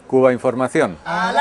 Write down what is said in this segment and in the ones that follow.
Cuba Información.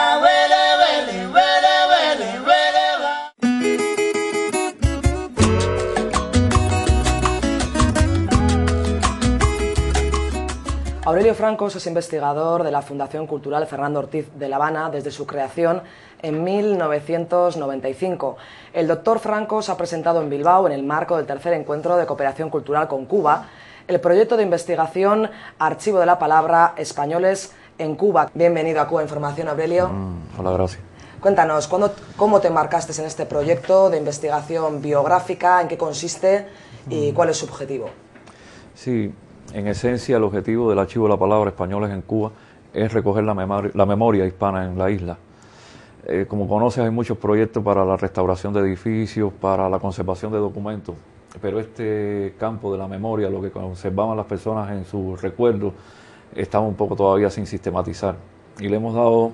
Aurelio Francos es investigador de la Fundación Cultural Fernando Ortiz de La Habana desde su creación en 1995. El doctor Francos ha presentado en Bilbao, en el marco del tercer encuentro de cooperación cultural con Cuba, el proyecto de investigación Archivo de la Palabra, Españoles en Cuba. Bienvenido a Cuba Información, Aurelio. Hola, gracias. Cuéntanos, ¿cómo te marcaste en este proyecto de investigación biográfica? ¿En qué consiste y cuál es su objetivo? Sí, en esencia el objetivo del Archivo de la Palabra Españoles en Cuba es recoger la memoria hispana en la isla. Como conoces, hay muchos proyectos para la restauración de edificios, para la conservación de documentos, pero este campo de la memoria, lo que conservaban las personas en sus recuerdos, estaba un poco todavía sin sistematizar. Y le hemos dado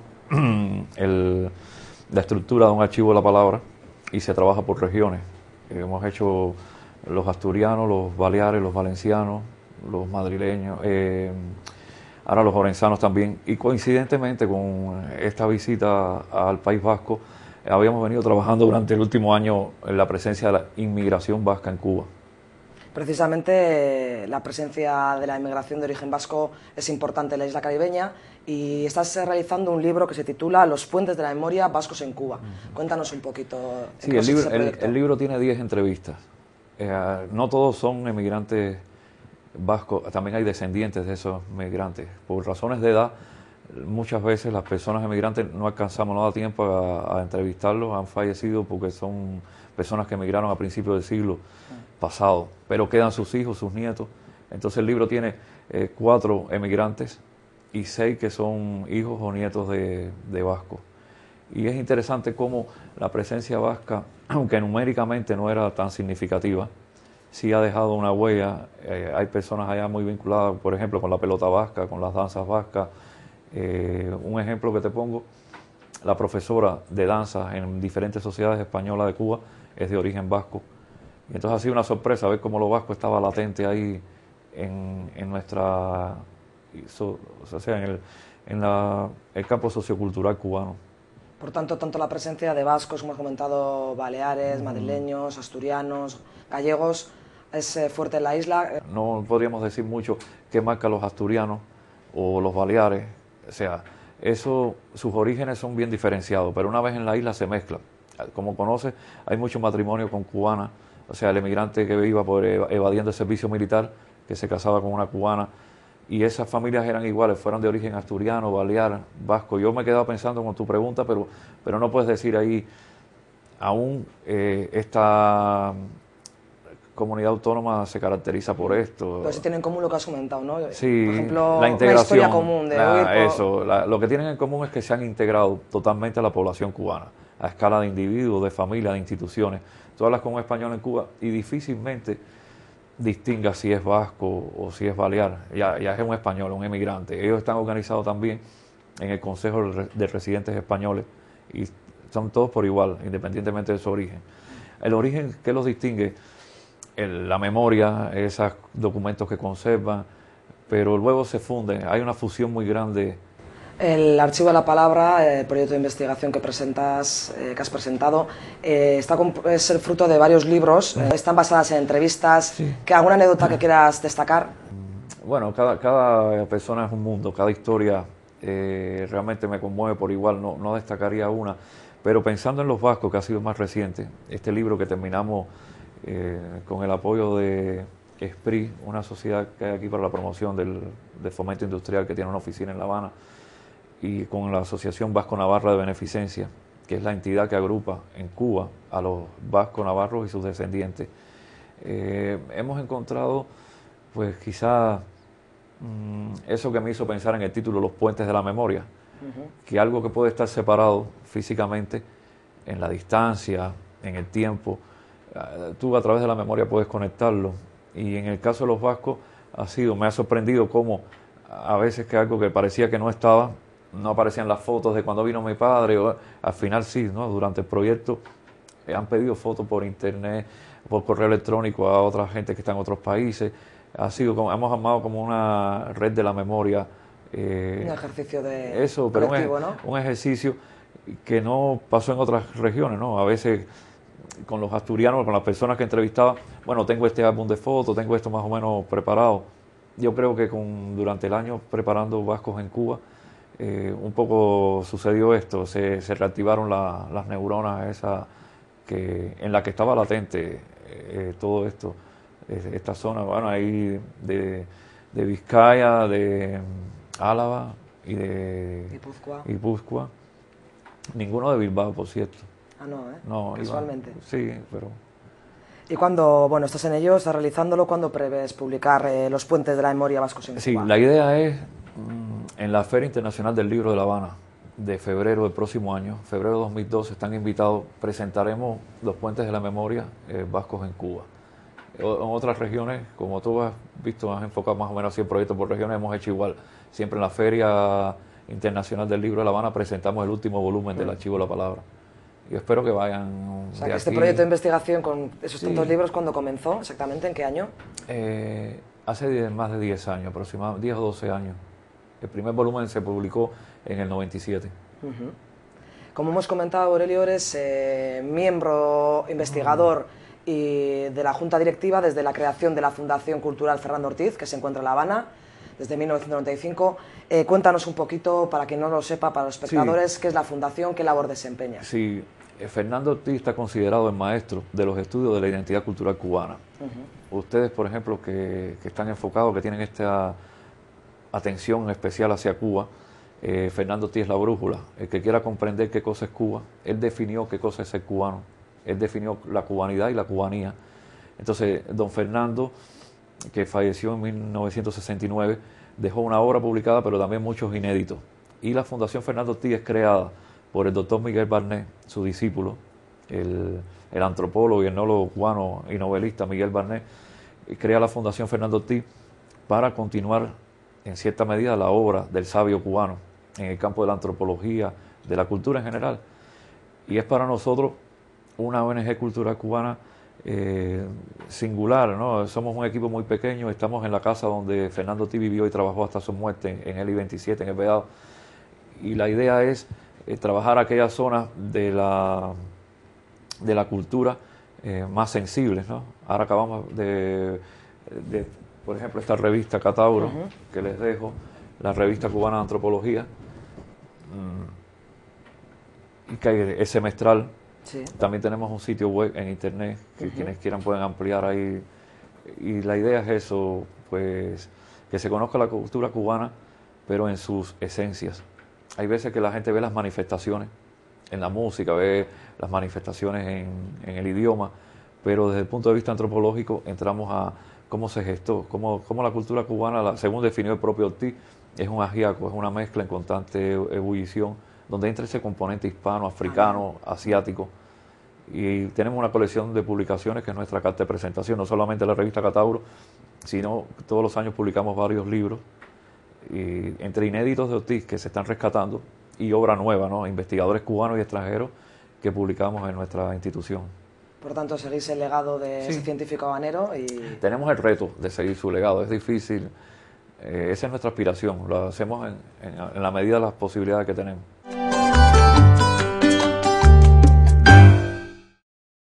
la estructura de un Archivo de la Palabra y se trabaja por regiones. Hemos hecho los asturianos, los baleares, los valencianos, los madrileños, ahora los orensanos también, y coincidentemente con esta visita al País Vasco, habíamos venido trabajando durante el último año en la presencia de la inmigración vasca en Cuba. Precisamente la presencia de la inmigración de origen vasco es importante en la isla caribeña y estás realizando un libro que se titula Los puentes de la memoria vascos en Cuba. Cuéntanos un poquito. Sí, el libro tiene 10 entrevistas. No todos son emigrantes vascos, también hay descendientes de esos migrantes. Por razones de edad, muchas veces las personas emigrantes no alcanzamos, no da tiempo a entrevistarlos, han fallecido porque son personas que emigraron a principios del siglo pasado, pero quedan sus hijos, sus nietos. Entonces el libro tiene 4 emigrantes y 6 que son hijos o nietos de vascos. Y es interesante cómo la presencia vasca, aunque numéricamente no era tan significativa, sí ha dejado una huella. Hay personas allá muy vinculadas, por ejemplo, con la pelota vasca, con las danzas vascas. Un ejemplo que te pongo, la profesora de danza en diferentes sociedades españolas de Cuba es de origen vasco. Y entonces ha sido una sorpresa ver cómo lo vasco estaba latente ahí en nuestra, o sea, en el campo sociocultural cubano. Por tanto, tanto la presencia de vascos, como has comentado, baleares, madrileños, asturianos, gallegos, es fuerte en la isla. No podríamos decir mucho qué marca los asturianos o los baleares. O sea, sus orígenes son bien diferenciados, pero una vez en la isla se mezclan. Como conoces, hay mucho matrimonio con cubanas. O sea, el emigrante que iba evadiendo el servicio militar, que se casaba con una cubana, y esas familias eran iguales, fueran de origen asturiano, balear, vasco. Yo me he quedado pensando con tu pregunta, pero no puedes decir ahí, aún esta comunidad autónoma se caracteriza por esto. Pues sí tienen en común lo que has comentado, ¿no? Sí, por ejemplo, la integración, una historia común de lo que tienen en común es que se han integrado totalmente a la población cubana, a escala de individuos, de familias, de instituciones. Tú hablas con un español en Cuba y difícilmente distinga si es vasco o si es balear, ya es un español, un emigrante. Ellos están organizados también en el Consejo de Residentes Españoles y son todos por igual, independientemente de su origen. El origen, ¿qué los distingue? La memoria, esos documentos que conservan, pero luego se funden, hay una fusión muy grande. El Archivo de la Palabra, el proyecto de investigación que has presentado, es el fruto de varios libros, están basadas en entrevistas. Sí. ¿Alguna anécdota que quieras destacar? Bueno, cada persona es un mundo, cada historia realmente me conmueve por igual, no destacaría una, pero pensando en los vascos, que ha sido más reciente, este libro que terminamos con el apoyo de ESPRI, una sociedad que hay aquí para la promoción del fomento industrial que tiene una oficina en La Habana, y con la Asociación Vasco-Navarra de Beneficencia, que es la entidad que agrupa en Cuba a los vasco-navarros y sus descendientes. Hemos encontrado, pues quizá, eso que me hizo pensar en el título, Los puentes de la memoria, que algo que puede estar separado físicamente, en la distancia, en el tiempo, tú a través de la memoria puedes conectarlo. Y en el caso de los vascos me ha sorprendido cómo a veces que algo que parecía que no estaba, no aparecían las fotos de cuando vino mi padre, al final sí, ¿no? Durante el proyecto han pedido fotos por internet, por correo electrónico a otra gente que está en otros países. Hemos armado como una red de la memoria Un ejercicio de eso, pero colectivo, ¿no? un ejercicio que no pasó en otras regiones, ¿no? A veces con los asturianos, con las personas que entrevistaba, bueno, tengo este álbum de fotos, tengo esto más o menos preparado. Yo creo que durante el año preparando Vascos en Cuba, un poco sucedió esto, se reactivaron las neuronas esas en la que estaba latente todo esto, esta zona, bueno, ahí de Vizcaya, de Álava y de Guipúzcoa. Ninguno de Bilbao, por cierto. Ah, no, ¿eh? No, casualmente. Sí, pero... Y cuando, bueno, estás en ello, estás realizándolo, ¿cuándo prevés publicar Los puentes de la memoria vascos en Cuba? Sí, la idea es en la Feria Internacional del Libro de La Habana, de febrero del próximo año, febrero de 2012, están invitados, presentaremos Los puentes de la memoria vascos en Cuba. En otras regiones, como tú has visto, has enfocado más o menos así el proyecto por regiones, hemos hecho igual. Siempre en la Feria Internacional del Libro de La Habana presentamos el último volumen del Archivo de la Palabra. Yo espero que vayan. O sea, que este proyecto de investigación con esos tantos libros, ¿cuándo comenzó? ¿Exactamente? ¿En qué año? Hace más de 10 años, aproximadamente 10 o 12 años. El primer volumen se publicó en el 97. Como hemos comentado, Aurelio, eres miembro investigador y de la Junta Directiva desde la creación de la Fundación Cultural Fernando Ortiz, que se encuentra en La Habana, desde 1995. Cuéntanos un poquito, para quien no lo sepa, para los espectadores, qué es la Fundación, qué labor desempeña. Sí, Fernando Ortiz está considerado el maestro de los estudios de la identidad cultural cubana. Ustedes, por ejemplo, que están enfocados, que tienen esta atención especial hacia Cuba, Fernando Ortiz es la brújula. El que quiera comprender qué cosa es Cuba, él definió qué cosa es ser cubano, él definió la cubanidad y la cubanía. Entonces, don Fernando, que falleció en 1969, dejó una obra publicada, pero también muchos inéditos. Y la Fundación Fernando Ortiz es creada por el doctor Miguel Barnet, su discípulo, el antropólogo y etnólogo cubano y novelista Miguel Barnet, crea la Fundación Fernando Ortiz para continuar en cierta medida la obra del sabio cubano en el campo de la antropología, de la cultura en general. Y es para nosotros una ONG cultural cubana singular, ¿no? Somos un equipo muy pequeño, estamos en la casa donde Fernando Ortiz vivió y trabajó hasta su muerte en el I-27, en el Vedado, y la idea es trabajar aquellas zonas de la cultura más sensibles, ¿no? Ahora acabamos de por ejemplo, esta revista Catauro, que les dejo, la revista cubana de antropología, y que es semestral. Sí. También tenemos un sitio web en internet que quienes quieran pueden ampliar ahí. Y la idea es eso, pues que se conozca la cultura cubana, pero en sus esencias. Hay veces que la gente ve las manifestaciones en la música, ve las manifestaciones en el idioma, pero desde el punto de vista antropológico entramos a cómo se gestó, cómo la cultura cubana, según definió el propio Ortiz, es un ajiaco, es una mezcla en constante ebullición, donde entra ese componente hispano, africano, asiático. Y tenemos una colección de publicaciones que es nuestra carta de presentación, no solamente la revista Catauro, sino todos los años publicamos varios libros, y entre inéditos de Ortiz que se están rescatando y obra nueva, ¿no? Investigadores cubanos y extranjeros que publicamos en nuestra institución. Por tanto, seguís el legado de ese científico habanero y... Tenemos el reto de seguir su legado, es difícil, esa es nuestra aspiración, lo hacemos en la medida de las posibilidades que tenemos.